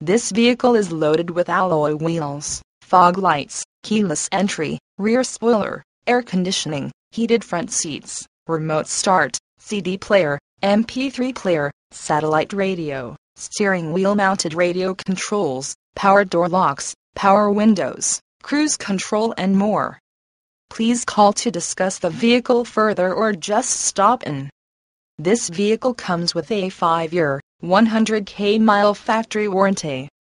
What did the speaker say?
This vehicle is loaded with alloy wheels, fog lights, keyless entry, rear spoiler, air conditioning, heated front seats, remote start, CD player, MP3 player, satellite radio, steering wheel mounted radio controls, power door locks, power windows, cruise control and more. Please call to discuss the vehicle further or just stop in. This vehicle comes with a 5-year, 100,000 mile factory warranty.